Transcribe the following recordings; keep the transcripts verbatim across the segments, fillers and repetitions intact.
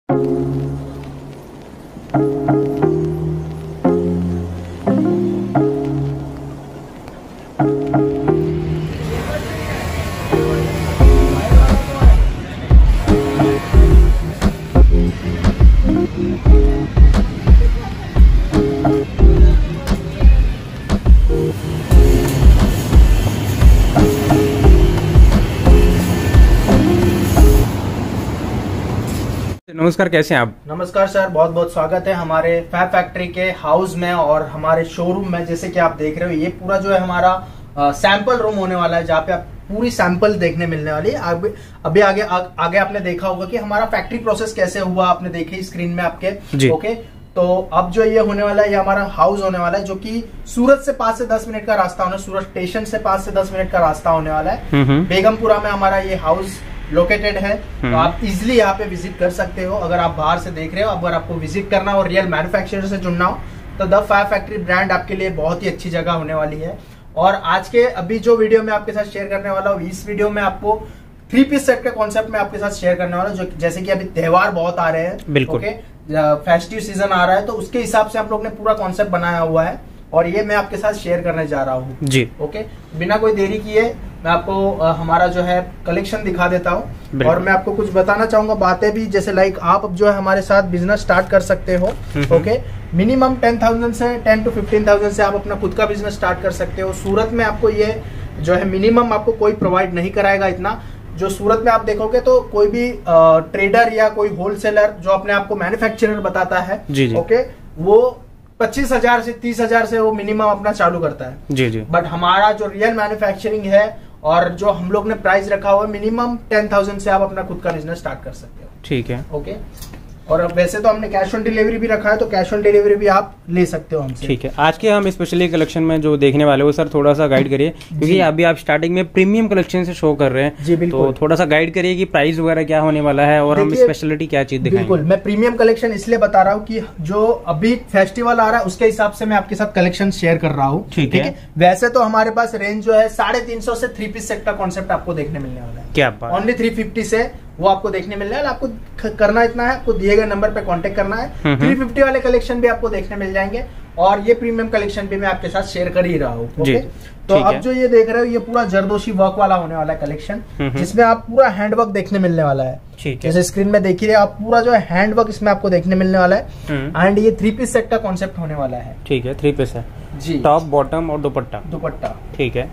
नमस्कार, कैसे हैं आप? नमस्कार सर, बहुत बहुत स्वागत है हमारे फैब फैक्ट्री के हाउस में और हमारे शोरूम में। जैसे कि आप देख रहे हो, ये पूरा जो है हमारा सैंपल रूम होने वाला है, जहाँ पे आप पूरी सैंपल देखने मिलने वाली है। आगे अभी आगे आ, आगे आपने देखा होगा कि हमारा फैक्ट्री प्रोसेस कैसे हुआ, आपने देखे स्क्रीन में आपके। ओके, तो अब जो ये होने वाला है, ये हमारा हाउस होने वाला है, जो कि सूरत से पांच से दस मिनट का रास्ता होने, सूरत स्टेशन से पांच से दस मिनट का रास्ता होने वाला है। बेगमपुरा में हमारा ये हाउस लोकेटेड है, तो आप इजिली यहाँ पे विजिट कर सकते हो। अगर आप बाहर से देख रहे हो, अगर आपको विजिट करना हो, रियल मैन्युफैक्चरर से जुड़ना हो, तो द फैब फैक्ट्री ब्रांड आपके लिए बहुत ही अच्छी जगह होने वाली है। और आज के अभी जो वीडियो में आपके साथ शेयर करने वाला हूँ, इस वीडियो में आपको थ्री पीस सेट के कॉन्सेप्ट में आपके साथ शेयर करने वाला हूँ। जो जैसे कि अभी त्योहार बहुत आ रहे हैं, ओके, फेस्टिव सीजन आ रहा है, तो उसके हिसाब से हम लोग ने पूरा कॉन्सेप्ट बनाया हुआ है और ये मैं आपके साथ शेयर करने जा रहा हूँ जी। ओके, बिना कोई देरी किए मैं आपको आ, हमारा जो है कलेक्शन दिखा देता हूँ और मैं आपको कुछ बताना चाहूंगा बातें भी, जैसे लाइक आप जो है हमारे साथ बिजनेस स्टार्ट कर सकते हो। ओके, मिनिमम टेन थाउजेंड से टेन टू फिफ्टीन थाउजेंड से आप अपना खुद का बिजनेस स्टार्ट कर सकते हो। सूरत में आपको ये जो है मिनिमम आपको कोई प्रोवाइड नहीं कराएगा इतना। जो सूरत में आप देखोगे तो कोई भी ट्रेडर या कोई होलसेलर जो अपने आप को मैन्युफैक्चरर बताता है, जी जी, ओके, वो पच्चीस हजार से तीस हजार से वो मिनिमम अपना चालू करता है जी जी। बट हमारा जो रियल मैन्युफैक्चरिंग है और जो हम लोग ने प्राइस रखा हुआ है, मिनिमम टेन थाउजेंड से आप अपना खुद का बिजनेस स्टार्ट कर सकते हो। ठीक है, ओके। और वैसे तो हमने कैश ऑन डिलीवरी भी रखा है, तो कैश ऑन डिलीवरी भी आप ले सकते हो हमसे। ठीक है, आज के हम स्पेशली कलेक्शन में जो देखने वाले हो, सर थोड़ा सा गाइड करिए, क्योंकि अभी आप स्टार्टिंग में प्रीमियम कलेक्शन से शो कर रहे हैं जी। बिल्कुल, तो थोड़ा सा गाइड करिए कि प्राइस वगैरह क्या होने वाला है और हम स्पेशलिटी क्या चीज दिखाएंगे। बिल्कुल, मैं प्रीमियम कलेक्शन इसलिए बता रहा हूँ कि जो अभी फेस्टिवल आ रहा है उसके हिसाब से मैं आपके साथ कलेक्शन शेयर कर रहा हूँ। ठीक है, वैसे तो हमारे पास रेंज जो है साढ़े तीन सौ से थ्री पीस सेट का कॉन्सेप्ट आपको देखने मिलने वाला है। क्या बात, ओनली थ्री फिफ्टी से वो आपको देखने मिलने वाला है। आपको करना इतना है, आपको दिए गए नंबर पे कांटेक्ट करना है। थ्री फिफ्टी वाले कलेक्शन भी आपको देखने मिल जाएंगे और ये प्रीमियम कलेक्शन भी मैं आपके साथ शेयर कर ही रहा हूँ। ओके, तो अब जो ये देख रहे हो, ये पूरा जरदोशी वर्क वाला होने वाला है कलेक्शन, जिसमें आप पूरा हैंड वर्क देखने मिलने वाला है। जैसे स्क्रीन में देख रहे आप, पूरा जो है हैंड वर्क इसमें आपको देखने मिलने वाला है। एंड ये थ्री पीस सेट का कॉन्सेप्ट होने वाला है। ठीक है, थ्री पीस है जी, टॉप बॉटम और दुपट्टा दुपट्टा ठीक है,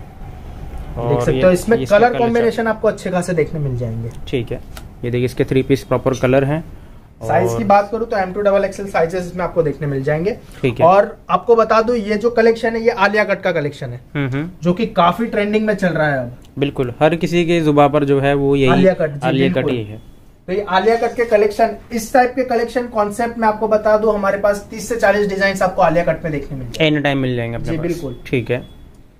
देख सकते हो। इसमें कलर कॉम्बिनेशन आपको अच्छे खासे देखने मिल जाएंगे। ठीक है, ये देखिए इसके थ्री पीस प्रॉपर कलर हैं। साइज की बात करूं तो M to double XL sizes इसमें आपको देखने मिल जाएंगे। ठीक है, और आपको बता दूं, ये जो कलेक्शन है ये आलिया कट का कलेक्शन है, जो कि काफी ट्रेंडिंग में चल रहा है अब। बिल्कुल, हर किसी के जुबान पर जो है वो यही आलिया कट आलिया कट ही है। तो ये आलिया कट के कलेक्शन, इस टाइप के कलेक्शन कॉन्सेप्ट में आपको बता दूं, हमारे पास तीस से चालीस डिजाइन आपको आलिया कट में देखने मिल जाएंगे, एनी टाइम मिल जाएंगे जी। बिल्कुल, ठीक है,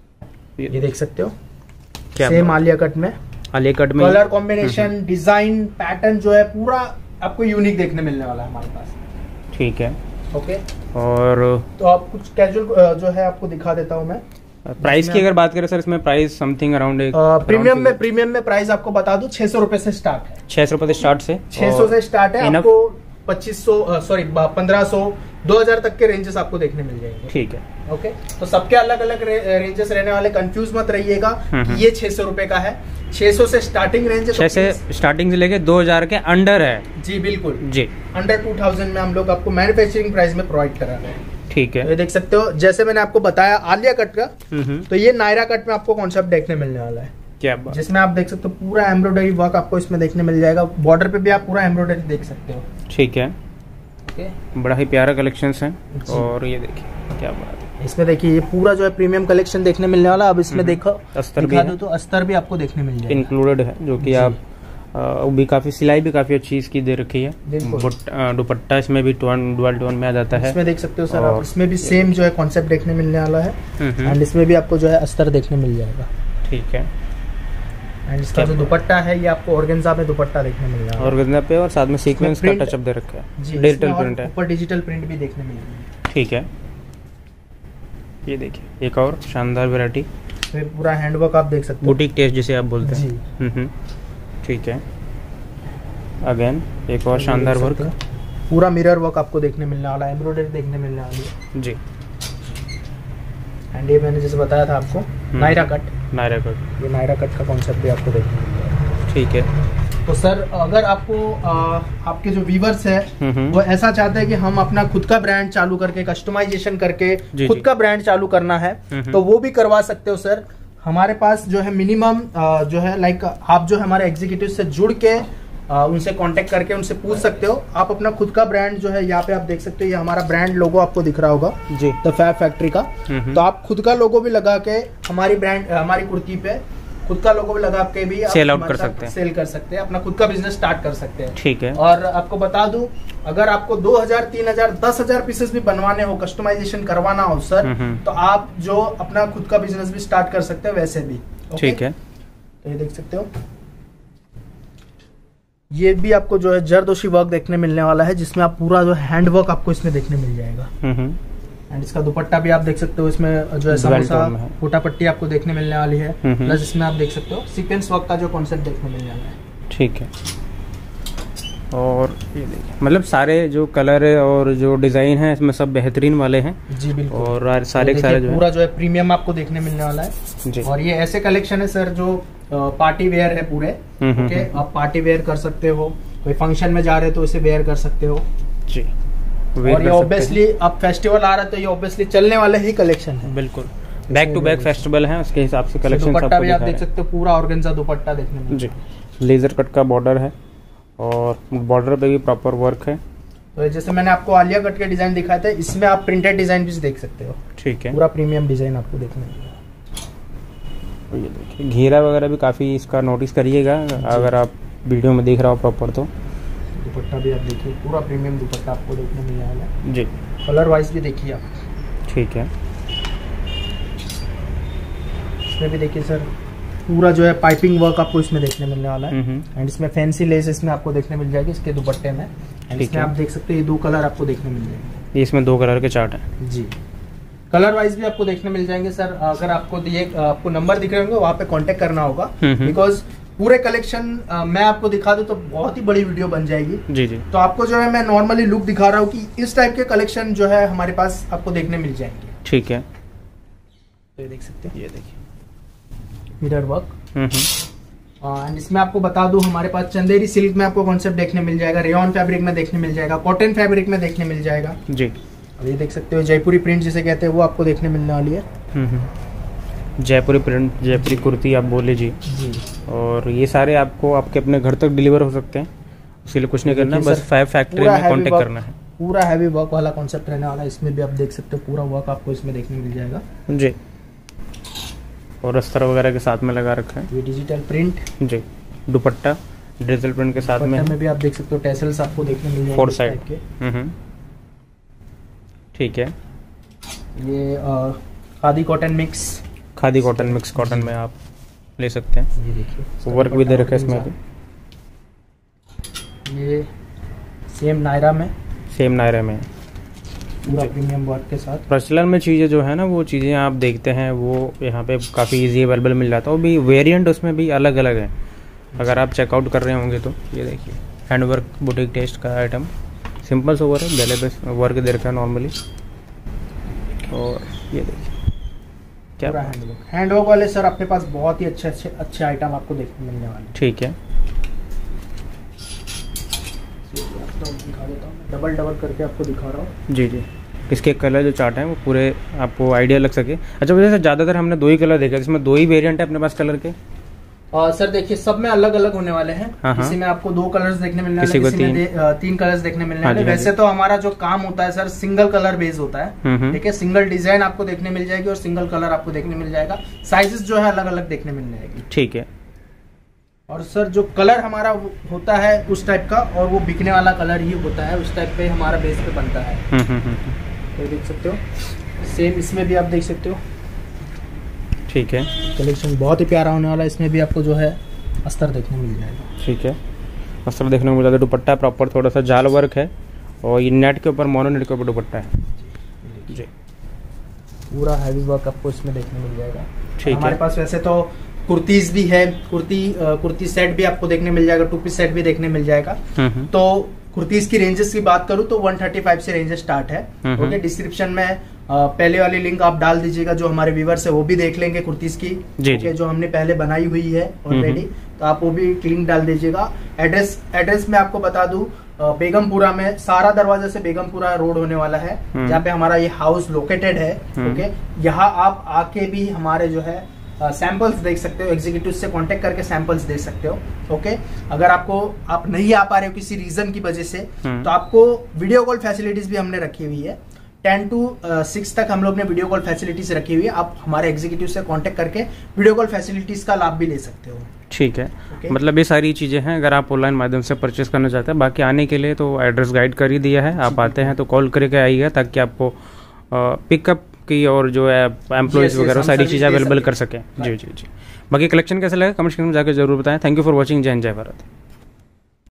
ये देख सकते हो सेम आलिया कट में, आलिया कट में कलर कॉम्बिनेशन, डिजाइन, पैटर्न जो है पूरा आपको यूनिक देखने मिलने वाला है हमारे पास। ठीक है, ओके। और तो आप कुछ कैजुअल जो है आपको दिखा देता हूँ मैं। प्राइस की अगर बात करें सर, इसमें प्राइस समथिंग अराउंड प्रीमियम में प्रीमियम में प्राइस आपको बता दूं छह सौ रुपए से स्टार्ट है। छह सौ रुपए से स्टार्ट से छह सौ से स्टार्ट है। आपको पच्चीस सौ सॉरी पंद्रह सौ दो हजार तक के रेंजेस आपको देखने मिल जाएंगे। ठीक है, ओके। तो सबके अलग अलग रे, रेंजेस रहने वाले, कंफ्यूज मत रहिएगा कि ये छह सौ रुपए का है। छह सौ से स्टार्टिंग रेंज है, छह से स्टार्टिंग से लेके दो हजार के अंडर है जी। बिल्कुल जी, अंडर टू थाउजेंड में हम लोग आपको मैन्युफैक्चरिंग प्राइस में प्रोवाइड करा रहे हैं। ठीक है, ये देख सकते हो, जैसे मैंने आपको बताया आलिया कट का, तो ये नायरा कट में आपको कॉन्सेप्ट देखने मिलने वाला है। क्या बात, जिसमें आप देख सकते हो पूरा एम्ब्रॉयडरी वर्क आपको इसमें देखने मिल जाएगा। बॉर्डर पे भी आप पूरा एम्ब्रॉयडरी देख सकते हो। ठीक है, बड़ा ही प्यारा कलेक्शन है। और ये देखिए क्या बात है, इसमें देखिए ये पूरा जो है प्रीमियम कलेक्शन देखने मिलने वाला। अब इसमें देखो अस्तर भी है, तो अस्तर भी आपको देखने मिल जाएगा, इंक्लूडेड है, जो कि आप भी काफी सिलाई भी काफी अच्छी इसकी दे रखी है। दुपट्टा इसमें भी डुअल टोन में आ जाता है, इसमें देख सकते हो सर आप। इसमें भी सेम जो है कॉन्सेप्ट देखने मिलने वाला है एंड इसमें भी आपको जो है अस्तर देखने मिल जाएगा। ठीक है, एंड इसका जो दुपट्टा है ये आपको ऑर्गेन्जा में दुपट्टा देखने मिल रहा है, ऑर्गेन्जा पे, और साथ में सीक्वेंस का टचअप दे रखा है, डिजिटल प्रिंट है, ऊपर डिजिटल प्रिंट भी देखने मिल रही है। ठीक है, ये देखिए एक और शानदार वैरायटी, पूरा हैंडवर्क आप देख सकते हो, बुटीक टेस्ट जिसे आप बोलते हैं। ठीक है, अगेन एक और शानदार वर्क, पूरा मिरर वर्क आपको देखने मिलने वाला है, एम्ब्रॉयडरी देखने मिलने वाली है जी। एंड ये मैंने जैसे बताया था आपको नायरा कट, नायरा कट, ये नायरा कट का कॉन्सेप्ट भी आपको देखने मिल जाएगा। ठीक है। तो सर अगर आपको आ, आपके जो व्यूवर्स है वो ऐसा चाहते हैं कि हम अपना खुद का ब्रांड चालू करके कस्टमाइजेशन करके खुद का ब्रांड चालू करना है तो वो भी करवा सकते हो सर। हमारे पास जो है मिनिमम जो है लाइक आप जो हमारे एग्जीक्यूटिव से जुड़ के आ, उनसे कांटेक्ट करके उनसे पूछ सकते हो। आप अपना खुद का ब्रांड जो है यहाँ पे आप देख सकते हो, ये हमारा ब्रांड लोगो आपको दिख रहा होगा जी, द फैब फैक्ट्री का। तो आप खुद का लोगो भी लगा के हमारी ब्रांड हमारी कुर्ती पे खुद का लोगो भी लगा के भी सेल आउट कर सकते हैं, सेल कर सकते हैं, अपना खुद का बिजनेस स्टार्ट कर सकते हैं। ठीक है। और आपको बता दूं अगर आपको दो हजार, तीन हजार, दस हजार पीसेस भी बनवाने हो, कस्टमाइजेशन करवाना हो सर, तो आप जो अपना खुद का बिजनेस भी स्टार्ट कर सकते हो वैसे भी। ठीक है। तो ये देख सकते हो, ये भी आपको जो है जरदोशी वर्क देखने मिलने वाला है जिसमें आप पूरा जो हैंड वर्क आपको इसमें देखने मिल जाएगा। एंड इसका दुपट्टा भी आप देख सकते हो, इसमें जो है समोसा कोटा पट्टी आपको देखने मिलने वाली है, प्लस इसमें आप देख सकते हो सीक्वेंस वर्क का जो कॉन्सेप्ट देखने मिल जाना है। ठीक है। और ये देखिए मतलब सारे जो कलर और जो डिजाइन है इसमें सब बेहतरीन वाले हैं जी बिल्कुल। और सारे तो सारे जो पूरा जो है प्रीमियम आपको देखने मिलने वाला है जी। और ये ऐसे कलेक्शन है सर जो पार्टी वेयर है पूरे, ओके, आप पार्टी वेयर कर सकते हो, कोई फंक्शन में जा रहे हो तो इसे वेयर कर सकते हो जी। और ये ऑब्वियसली अब फेस्टिवल आ रहा है तो ये ऑब्वियसली चलने वाले ही कलेक्शन है। बिल्कुल, बैक टू बैक फेस्टिवल है उसके हिसाब से कलेक्शन। दुपट्टा भी आप देख सकते हो, पूरा ऑर्गेन्जा दुपट्टा देखने में जी, लेजर कट का बॉर्डर है और बॉर्डर पे भी प्रॉपर वर्क है। तो जैसे मैंने आपको आलिया कट के डिजाइन दिखाए थे, इसमें आप प्रिंटेड डिजाइन भी देख सकते हो। ठीक है। पूरा प्रीमियम डिजाइन आपको देखने मिलेगा। ये देखिए घेरा वगैरह भी काफी इसका नोटिस करिएगा अगर आप वीडियो में देख रहा हो प्रॉपर। तो दुपट्टा भी आप देखिए, पूरा प्रीमियम दुपट्टा आपको देखने मिल जाएगा जी। कलर वाइज भी देखिए आप। ठीक है। इसमें भी देखिए सर पूरा जो है पाइपिंग वर्क आपको इसमें देखने मिलने वाला है एंड इसमें फैंसी लेस इसमें आपको देखने मिल जाएगी इसके दुपट्टे में। एंड इसमें आप देख सकते हैं ये दो कलर आपको देखने मिल जाएंगे। इसमें दो कलर के चार्ट है जी। कलर वाइज भी आपको देखने मिल जाएंगे सर। अगर आपको ये आपको नंबर दिख रहे होंगे वहाँ पे कांटेक्ट करना होगा बिकॉज पूरे कलेक्शन मैं आपको दिखा दूं तो बहुत ही बड़ी वीडियो बन जाएगी जी जी। तो आपको जो है मैं नॉर्मली लुक दिखा रहा हूँ कि इस टाइप के कलेक्शन जो है हमारे पास आपको देखने मिल जाएंगे। ठीक है। तो ये देख सकते हैं, ये देखिए मिरर वर्क। एंड इसमें आपको बता दूं हमारे पास चंदेरी सिल्क में आपको कॉन्सेप्ट देखने मिल जाएगा, रेयन फैब्रिक में देखने मिल जाएगा, कॉटन फैब्रिक में देखने मिल जाएगा जी। और ये देख सकते हो जयपुरी प्रिंट जिसे कहते हैं वो आपको देखने मिलने वाली है। जयपुरी प्रिंट, जयपुरी कुर्ती आप बोले जी जी। और ये सारे आपको आपके अपने घर तक डिलीवर हो सकते हैं, उसके लिए कुछ नहीं करना, बस फैब फैक्ट्री में कांटेक्ट करना है। पूरा हैवी वर्क वाला कॉन्सेप्ट रहने वाला है। इसमें भी आप देख सकते हो पूरा वर्क आपको इसमें देखने मिल जाएगा जी। और अस्तर वगैरह के साथ में लगा रखा है। ये डिजिटल प्रिंट जी। दुपट्टा डिजिटल प्रिंट के साथ में में भी आप देख सकते हो टैसल्स आपको देखने मिल जाएंगे फोर साइड के। ठीक है। ये khadi cotton mix, khadi cotton mix cotton में आप ले सकते हैं। ये देखिए वर्क भी दे रखा है इसमें भी। ये सेम नायरा में, सेम नायरा में पूरा प्रीमियम वर्क के साथ। प्रचलन में चीज़ें जो है ना वो चीज़ें आप देखते हैं वो यहाँ पे काफ़ी इजी अवेलेबल मिल जाता है। वो भी वेरिएंट उसमें भी अलग अलग है अगर आप चेकआउट कर रहे होंगे तो। ये देखिए हैंड वर्क बुटीक टेस्ट का आइटम, सिंपल सोवर है, गले पे वर्क दे रखा है नॉर्मली। और ये देखिए क्या हैंड वर्क वाले सर अपने पास बहुत ही अच्छे अच्छे अच्छे आइटम आपको देखने मिलने वाले। ठीक है। डबल डबल करके आपको दिखा रहा हूँ जी जी। इसके कलर जो चार्ट हैं वो पूरे आपको आइडिया लग सके। अच्छा वैसे ज़्यादातर हमने दो ही कलर देखा, इसमें दो ही वेरिएंट है अपने पास कलर के। और सर देखिए सब में अलग अलग होने वाले हैं। किसी में आपको दो कलर्स देखने मिलने वाले हैं, किसी में तीन, तीन कलर्स देखने मिलने वाले हैं। वैसे तो हमारा जो काम होता है सर सिंगल कलर बेस होता है, ठीक है। सिंगल डिजाइन आपको देखने मिल जाएगी और सिंगल कलर आपको देखने मिल जाएगा। साइजेस जो है अलग अलग देखने मिल जाएगी। ठीक है। और सर जो कलर हमारा होता है उस टाइप का और वो बिकने वाला कलर ही होता है, उस टाइप पे हमारा बेस पे बनता है। तो देख सकते हो सेम इसमें भी आप देख सकते हो। ठीक है। कलेक्शन बहुत ही प्यारा होने वाला है। इसमें भी आपको जो है अस्तर देखने मिल जाएगा। ठीक है। अस्तर देखने को मिल जाता है। दुपट्टा प्रॉपर थोड़ा सा जाल वर्क है और ये नेट के ऊपर मोनो नेट के ऊपर दुपट्टा है जी। पूरा हैवी वर्क आपको इसमें देखने मिल जाएगा। ठीक है। हमारे पास वैसे तो कुर्तीज भी है, कुर्ती कुर्ती सेट भी आपको देखने मिल जाएगा, टू पीस सेट भी देखने मिल जाएगा। तो कुर्तीज की रेंजेस की बात करूं तो एक सौ पैंतीस से रेंजेस स्टार्ट है। ओके, डिस्क्रिप्शन में आ, पहले वाली लिंक आप डाल दीजिएगा, जो हमारे व्यूवर्स है वो भी देख लेंगे कुर्तीज की, ओके, जो हमने पहले बनाई हुई है ऑलरेडी, तो आप वो भी लिंक डाल दीजिएगा। एड्रेस एड्रेस मैं आपको बता दूं, बेगमपुरा में, सारा दरवाजा से बेगमपुरा रोड होने वाला है, जहाँ पे हमारा ये हाउस लोकेटेड है। ओके, यहाँ आप आके भी हमारे जो है सैंपल्स uh, देख सकते हो, एग्जीक्यूटिव से कांटेक्ट करके सैंपल्स दे सकते हो। ओके, अगर आपको आप नहीं आ पा रहे हो किसी रीजन की वजह से, तो आपको वीडियो कॉल फैसिलिटीज भी हमने रखी हुई है। टेन टू सिक्स तक हम लोग ने वीडियो कॉल फैसिलिटीज रखी हुई है। आप हमारे एग्जीक्यूटिव से कांटेक्ट करके वीडियो कॉल फैसिलिटीज का लाभ भी ले सकते हो। ठीक है, okay. मतलब ये सारी चीज़ें हैं अगर आप ऑनलाइन माध्यम से परचेस करना चाहते हैं। बाकी आने के लिए तो एड्रेस गाइड कर ही दिया है, आप आते हैं तो कॉल करके आइएगा, ताकि आपको पिकअप की और जो है एम्प्लॉयज वगैरह सारी चीज़ें अवेलेबल कर सकें। जी जी जी। बाकी कलेक्शन कैसे लगा कमेंट सेक्शन में जाकर जरूर बताएं। Thank you for watching. जय हिंद, जय भारत।